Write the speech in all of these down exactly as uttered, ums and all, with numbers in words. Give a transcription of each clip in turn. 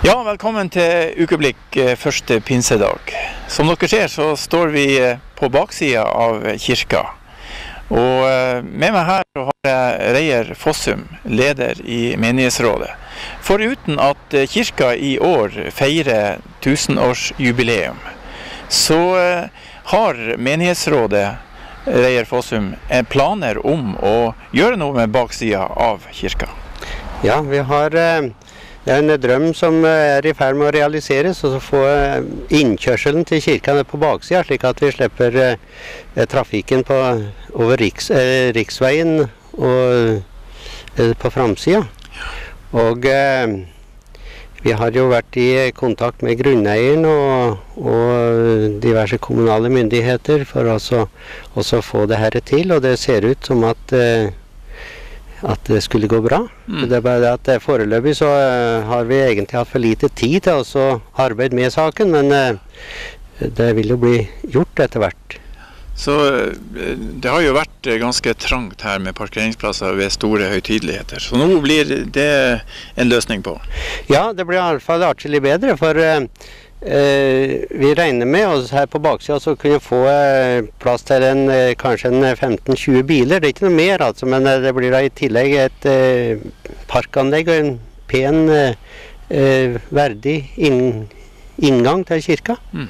Ja, velkommen til Ukeblikk første pinsedag. Som dere ser så står vi på baksida av kirka. Og med meg her har jeg Reyer Fossum, leder i menighetsrådet. Foruten at kirka i år feirer tusenårsjubileum, så har menighetsrådet Reyer Fossum planer om å gjøre noe med baksida av kirka. Ja, vi har... Det er en drøm som er i ferd med å realiseres, og så få innkjørselen til kirka på baksida, slik at vi slipper eh, trafikken på, over riks, eh, riksveien og eh, på framsida. Og eh, vi har jo vært i kontakt med grunneieren og, og diverse kommunale myndigheter for også, også få det her til, og det ser ut som at eh, at det skulle gå bra. Mm. Det er bare det at foreløpig så uh, har vi egentlig hatt for lite tid til å arbeide med saken, men uh, det vil jo bli gjort etter hvert. Så det har jo vært ganske trangt her med parkeringsplasser ved store høytideligheter, så nå blir det en løsning på? Ja, det blir i alle fall atskillig bedre, for uh, Uh, vi regner med oss her på baksida så kunne få uh, plass til en, uh, kanskje en femten tjue biler. Det er ikke noe mer altså, men uh, det blir da i tillegg et uh, parkanlegg og en pen, uh, uh, verdig inn, inngang til kirka. Mm.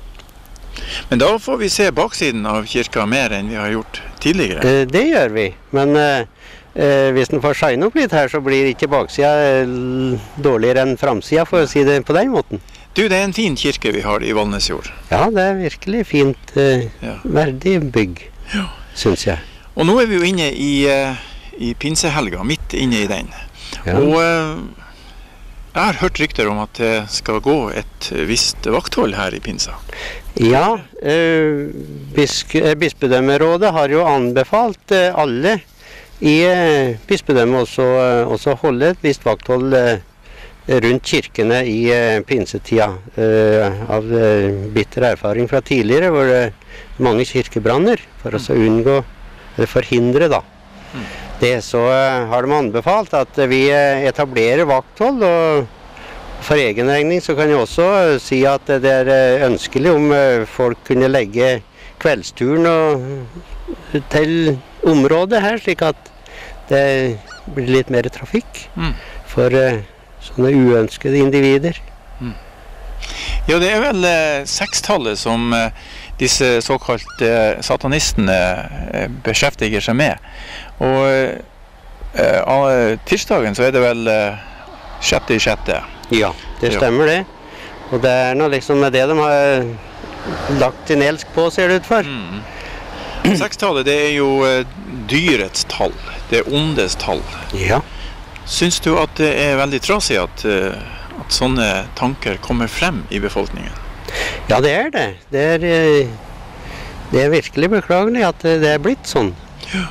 Men da får vi se baksiden av kirka mer enn vi har gjort tidligere. Uh, det gjør vi, men uh, uh, hvis den får shine opp litt her, så blir ikke baksida uh, dårligere enn framsida, for å si det på den måten. Du, det er en fin kirke vi har i Valnesjord. Ja, det er virkelig fint, uh, ja. Verdig bygg, ja. Synes jeg. Og nå er vi jo inne i, uh, i pinsehelga, midt inne i den. Ja. Og uh, jeg har hørt rykter om at det skal gå et visst vakthold her i pinsa. Ja, uh, bisk bispedømmerådet har jo anbefalt uh, alle i uh, bispedømmet også, uh, også holde et visst vakthold uh, rundt kirkene i uh, pinsetida, uh, av uh, bitter erfaring fra tidligere, hvor det uh, mange kirkebranner, for å så unngå, eller forhindre da. Mm. Det så uh, har de anbefalt at uh, vi uh, etablerer vakthold, og for egen regning så kan jeg også uh, si at uh, det er uh, ønskelig om uh, folk kunne legge kveldsturen og, uh, til området her, slik at det blir litt mer trafikk mm. for uh, sånne uønskede individer. Mm. Ja, det er vel eh, sekstallet som eh, disse såkalte eh, satanistene eh, beskjeftiger seg med. Og eh, av tirsdagen så er det vel eh, sjette i sjette. Ja, det stemmer ja. Det. Og det er noe liksom det de har lagt til elsk på, ser det ut for. Mm. Sekstallet, det er jo eh, dyrets tall. Det er ondes tall. Ja. Syns du at det er veldig trasig at, at sånne tanker kommer frem i befolkningen? Ja, det er det. Det er, det er virkelig beklagelig at det er blitt sånn. Ja.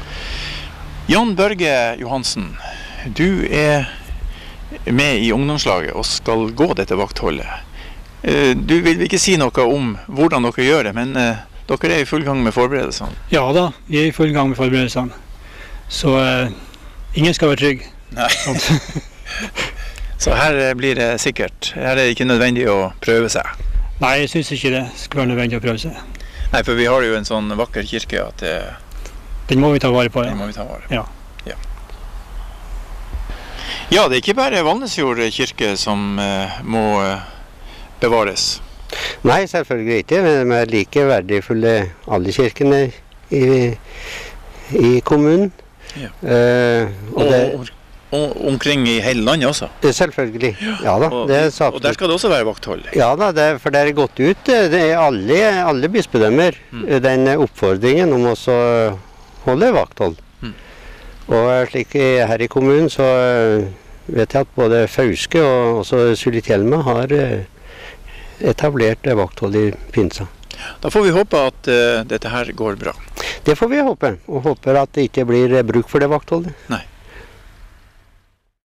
Jan Børge Johansen, du er med i ungdomslaget og skal gå dette vaktholdet. Du vil ikke si noe om hvordan dere gjør det, men dere er i full gang med forberedelsene. Ja da, vi er i full gang med forberedelsene. Så uh, ingen skal være trygg. Nei. Så her blir det sikkert. Her er det ikke nødvendig å prøve seg. Nei, jeg synes ikke det skal være nødvendig å prøve seg. Nei, for vi har jo en sånn vakker kirke at det... Den må vi ta vare på, ja. Den må vi ta vare på. Ja. Ja. Ja, det er ikke bare Valnesjord kirke som uh, må uh, bevares. Nei, selvfølgelig ikke. Vi er like verdifulle alle kirkene i, i kommunen. Ja. Uh, og, og det... Og omkring i hele landet også? Selvfølgelig, ja da. Og, det er og der skal det også være vakthold? Ja da, det, for det er gått ut, det er alle, alle bispedømmer, mm. den oppfordringen om å holde vakthold. Mm. Og slik her i kommunen så vet jeg at både Fauske og også Sulitjelma har etablert vakthold i pinsa. Da får vi håpe at uh, dette her går bra. Det får vi håpe, og håper at det ikke blir bruk for det vaktholdet. Nei.